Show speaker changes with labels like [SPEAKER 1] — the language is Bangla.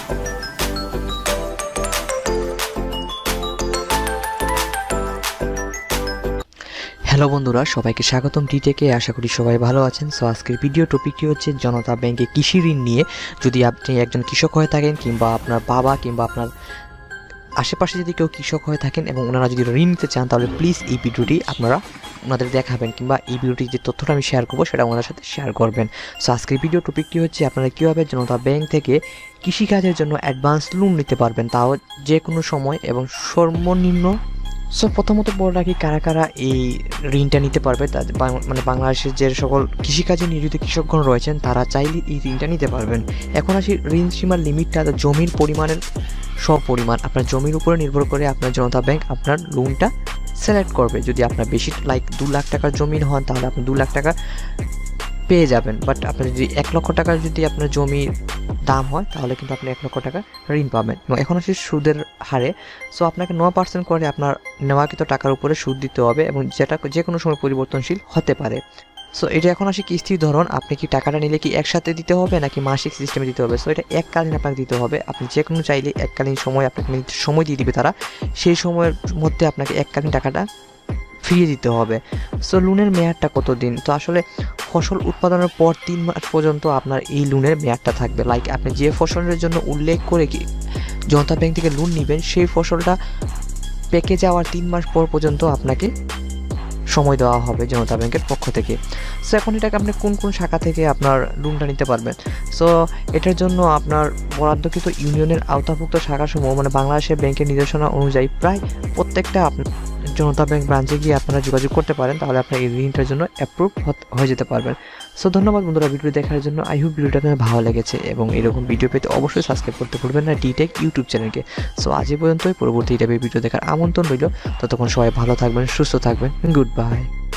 [SPEAKER 1] হ্যালো বন্ধুরা, সবাইকে স্বাগতম টিটেকে। আশা করি সবাই ভালো আছেন। সো আজকের ভিডিও টপিকটি হচ্ছে জনতা ব্যাংকে কৃষি ঋণ নিয়ে। যদি আপনি একজন কৃষক হয়ে থাকেন কিংবা আপনার বাবা কিংবা আপনার আশেপাশে যদি কেউ কৃষক হয়ে থাকেন এবং ওনারা যদি ঋণ নিতে চান, তাহলে প্লিজ এই ভিডিওটি আপনারা ওনাদের দেখাবেন কিংবা এই ভিডিওটি যে তথ্যটা আমি শেয়ার করবো সেটা ওনাদের সাথে শেয়ার করবেন। সো আজকের ভিডিও টপিকটি হচ্ছে আপনারা কীভাবে জনতা ব্যাংক থেকে কৃষিকাজের জন্য অ্যাডভান্স লোন নিতে পারবেন, তাও যে কোনো সময় এবং সর্বনিম্ন। সো প্রথমত বলে রাখি, কারা কারা এই ঋণটা নিতে পারবে। মানে বাংলাদেশের যে সকল কৃষিকাজে নিয়োজিত কৃষকগণ রয়েছেন তারা চাইলে এই ঋণটা নিতে পারবেন। এখন আসি ঋণ সীমার লিমিটটা। জমির পরিমাণের সপরিমাণ আপনার জমির উপরে নির্ভর করে আপনার জনতা ব্যাংক আপনার লোনটা সিলেক্ট করবে। যদি আপনার বেশি 2 লাখ টাকার জমিন হন তাহলে আপনি 2 লাখ টাকা পেয়ে যাবেন। বাট আপনার যদি 1 লক্ষ টাকার যদি আপনার জমির দাম হয় তাহলে কিন্তু আপনি 1 লক্ষ টাকা ঋণ পাবেন। এবং এখন আসি সুদের হারে। সো আপনাকে 9% করে আপনার নেওয়াকৃত টাকার উপরে সুদ দিতে হবে এবং যেটা যে কোনো সময় পরিবর্তনশীল হতে পারে। সো এটা এখন আসি কিস্তির ধরন। আপনি কি টাকাটা নিলে কি একসাথে দিতে হবে নাকি মাসিক সিস্টেমে দিতে হবে? সো এটা এককালীন আপনাকে দিতে হবে। আপনি যে কোনো চাইলে এককালীন সময় আপনাকে সময় দিয়ে দিবে তারা, সেই সময়ের মধ্যে আপনাকে এককালীন টাকাটা ফিরিয়ে দিতে হবে। সো লোনের মেয়াদটা কতদিন? তো আসলে ফসল উৎপাদনের পর 3 মাস পর্যন্ত আপনার এই লোনের মেয়াদটা থাকবে। লাইক আপনি যে ফসলের জন্য উল্লেখ করে কি জনতা ব্যাংক থেকে লোন নেবেন, সেই ফসলটা পেকে যাওয়ার 3 মাস পর পর্যন্ত আপনাকে সময় দেওয়া হবে জনতা ব্যাংকের পক্ষ থেকে। সো এখন এটাকে আপনি কোন কোন শাখা থেকে আপনার লোনটা নিতে পারবেন? সো এটার জন্য আপনার বরাদ্দকৃত ইউনিয়নের আওতাভুক্ত শাখাসমূহ, মানে বাংলাদেশের ব্যাংকের নির্দেশনা অনুযায়ী প্রায় প্রত্যেকটা আপনার জনতা ব্যাংক ব্রাঞ্চে গিয়ে আপনারা যোগাযোগ করতে পারেন, তাহলে আপনার এই ঋণটার জন্য অ্যাপ্রুভ হয়ে যেতে পারবেন। সো ধন্যবাদ বন্ধুরা ভিডিও দেখার জন্য। আই হোপ ভিডিওটা আপনার ভালো লেগেছে এবং এরকম ভিডিও পেতে অবশ্যই সাবস্ক্রাইব করতে ভুলবেন না টিটেক ইউটিউব চ্যানেলকে। সো আজ এই পর্যন্তই। পরবর্তী টাইপের ভিডিও দেখার আমন্ত্রণ রইল। ততক্ষণ সবাই ভালো থাকবেন, সুস্থ থাকবেন। Good bye.